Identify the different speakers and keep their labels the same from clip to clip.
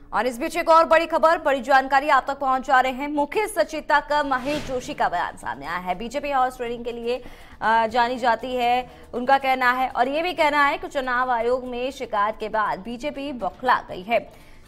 Speaker 1: और इस बीच एक और बड़ी खबर, बड़ी जानकारी आप तक पहुंचा रहे हैं। मुख्य सचेतक महेश जोशी का बयान सामने आया है। बीजेपी हॉर्स ट्रेडिंग के लिए जानी जाती है, उनका कहना है और ये भी कहना है कि चुनाव आयोग में शिकायत के बाद बीजेपी बौखला गई है।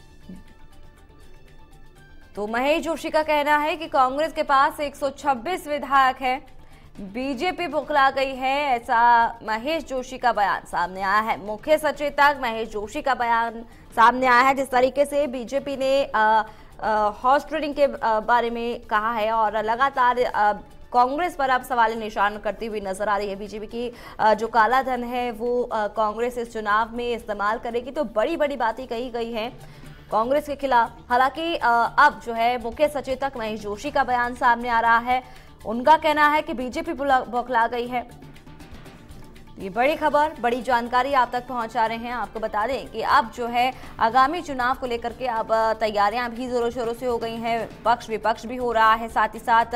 Speaker 1: तो महेश जोशी का कहना है कि कांग्रेस के पास 126 विधायक हैं, बीजेपी बौखला गई है, ऐसा महेश जोशी का बयान सामने आया है। मुख्य सचेतक महेश जोशी का बयान सामने आया है। जिस तरीके से बीजेपी ने हॉर्स ट्रेडिंग के बारे में कहा है और लगातार कांग्रेस पर अब सवाल निशान करती हुई नजर आ रही है। बीजेपी की जो काला धन है वो कांग्रेस इस चुनाव में इस्तेमाल करेगी, तो बड़ी बड़ी बातें कही गई हैं कांग्रेस के खिलाफ। हालांकि अब जो है मुख्य सचेतक महेश जोशी का बयान सामने आ रहा है। उनका कहना है कि बीजेपी बौखला गई है। ये बड़ी खबर, बड़ी जानकारी आप तक पहुंचा रहे हैं। आपको बता दें कि अब जो है आगामी चुनाव को लेकर के अब तैयारियां भी जोरों शोरों से हो गई हैं, पक्ष विपक्ष भी हो रहा है। साथ ही साथ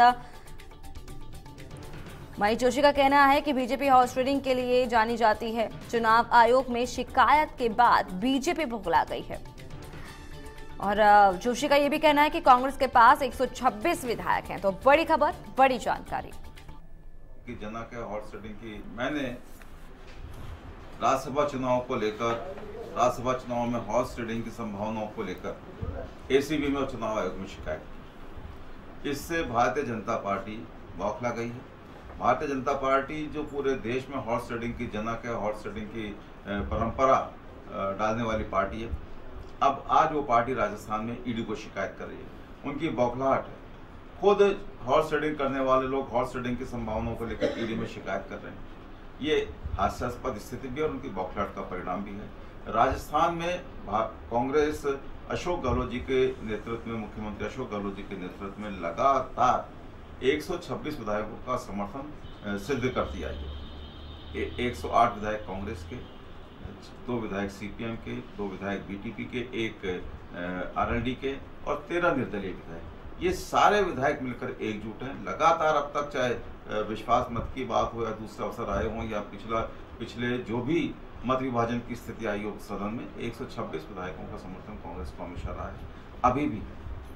Speaker 1: महेश जोशी का कहना है कि बीजेपी हॉर्स ट्रेडिंग के लिए जानी जाती है। चुनाव आयोग में शिकायत के बाद बीजेपी बौखला गई है। और जोशी का यह भी कहना है कि कांग्रेस के पास 126 विधायक हैं। तो बड़ी खबर, बड़ी जानकारी
Speaker 2: कि जना के हॉर्स ट्रेडिंग की मैंने राज्यसभा चुनाव को लेकर, राज्यसभा चुनाव में हॉर्स ट्रेडिंग की संभावनाओं को लेकर एसीबी में और चुनाव आयोग में शिकायत की। इससे भारतीय जनता पार्टी बौखला गई है। भारतीय जनता पार्टी जो पूरे देश में हॉर्स ट्रेडिंग की, जना के हॉर्स ट्रेडिंग की परंपरा डालने वाली पार्टी है, अब आज वो पार्टी राजस्थान में ईडी को शिकायत कर रही है। उनकी बौखलाहट है। खुद हॉर्स ट्रेडिंग करने वाले लोग हॉर्स ट्रेडिंग की संभावनाओं को लेकर ईडी में शिकायत कर रहे हैं। ये हास्यास्पद स्थिति भी और उनकी बौखलाहट का परिणाम भी है। राजस्थान में कांग्रेस अशोक गहलोत जी के नेतृत्व में, मुख्यमंत्री अशोक गहलोत जी के नेतृत्व में लगातार 126 विधायकों का समर्थन सिद्ध करती आई है। 108 विधायक कांग्रेस के, 2 विधायक सीपीएम के, 2 विधायक बीटीपी के, 1 आरएलडी के और 13 निर्दलीय विधायक। ये सारे विधायक मिलकर एकजुट हैं। लगातार अब तक चाहे विश्वास मत की बात हो या दूसरे अवसर आए हों या पिछले जो भी मत विभाजन की स्थिति आई हो सदन में, 126 विधायकों का समर्थन कांग्रेस को हमेशा रहा है। अभी भी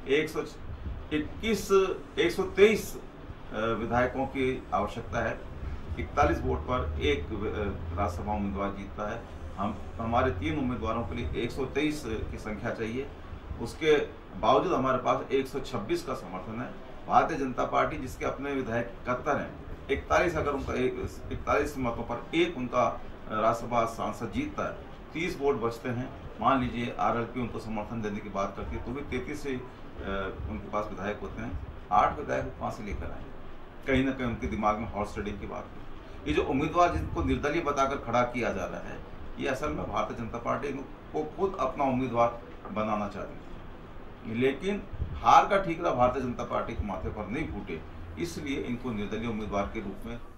Speaker 2: 123 विधायकों की आवश्यकता है। 41 वोट पर एक राज्यसभा उम्मीदवार जीतता है। हमारे 3 उम्मीदवारों के लिए 123 की संख्या चाहिए। उसके बावजूद हमारे पास 126 का समर्थन है। भारतीय जनता पार्टी जिसके अपने विधायक 71 हैं, 41 अगर उनका 41 मतों पर एक उनका राज्यसभा सांसद जीतता है, 30 वोट बचते हैं। मान लीजिए आरएलपी उनको समर्थन देने की बात करती है तो भी 33 से उनके पास विधायक होते हैं। 8 विधायक कहाँ से लेकर आए? कहीं ना कहीं उनके दिमाग में हॉर्स ट्रेडिंग की बात है। ये जो उम्मीदवार जिनको निर्दलीय बताकर खड़ा किया जा रहा है, ये असल में भारतीय जनता पार्टी को खुद अपना उम्मीदवार बनाना चाहती है, लेकिन हार का ठीकरा भारतीय जनता पार्टी के माथे पर नहीं फूटे, इसलिए इनको निर्दलीय उम्मीदवार के रूप में